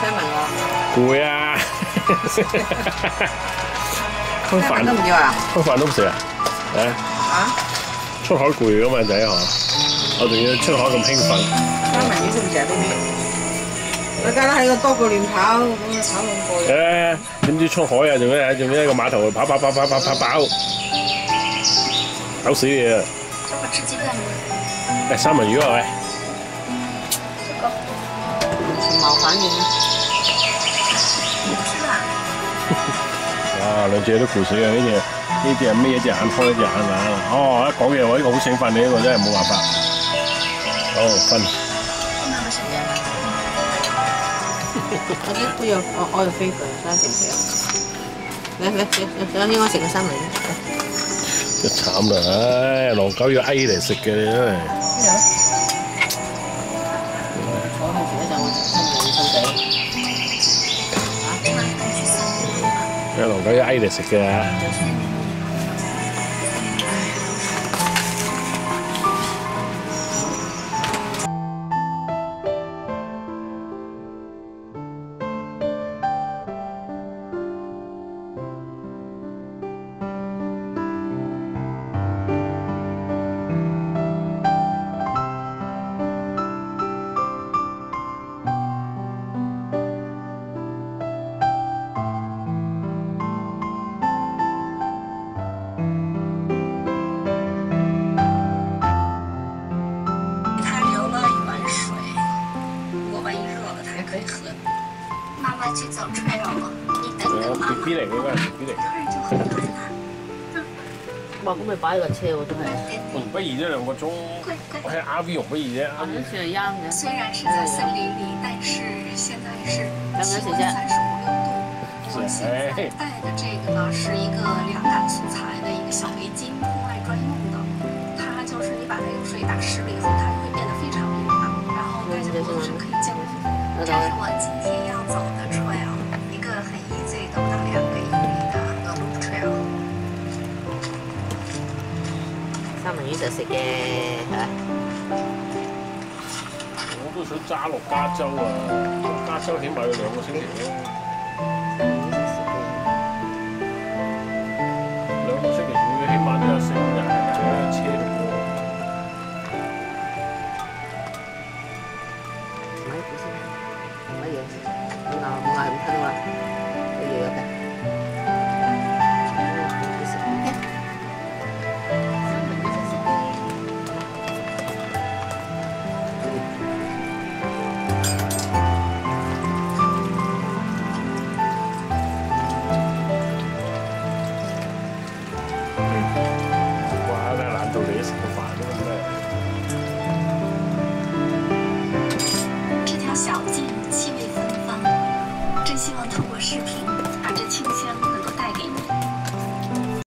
三文啊？ 攰啊！開飯都唔要啊？ 開飯都唔食啊？ 啊？ 出海攰噶嘛仔嗬，我仲要出海咁興奮。 三文魚都唔食啊 ，B B。佢家喺個多個亂跑，咁樣跑咁過癮。 點知出海啊？仲一個碼頭跑，搞死你啊！ 这会吃鸡蛋吗？ 誒，三文魚啊喂！ 冇反應。 吃啦。 哇，兩隻都攰死啊！呢隻係咩？一隻眼開一隻眼眼啊！哦，一講嘢我呢個好醒瞓，你呢個真係冇辦法。好瞓。 那么什么？ 我啲都有，我有飛佢，所以食唔食啊？你應該食個三文魚。 真慘啦！唉，狼狗要翳嚟食嘅你真係。 我係食一陣，我食三文魚心地。 狼狗要翳嚟食嘅。 去走 trail 了，你等等妈妈。 B 嚟嘅咩？B 嚟。 就很短啦。 哇！咁咪擺個車喎，都係。 容不易啫，2個鐘。我係 RV 容不易啫。 算係啱嘅。 雖然是在森林裡，但是現在是氣溫35、6度。我現在帶的這個呢，是一個涼感素材的一個小圍巾，戶外專用的。它就是你把這個水打濕了以後，它會變得非常涼爽，然後戴在脖子上可以降溫。這是我今天要走的 trail， 一個很easy的，不到2個英里的 loop trail。 三文魚就食嘅嚇。 我都想揸落加州啊！加州起碼要2個星期咯。2個星期會起碼都有4、5日係喺車度過。 買股先，乜嘢？冇嗌咁吞啊！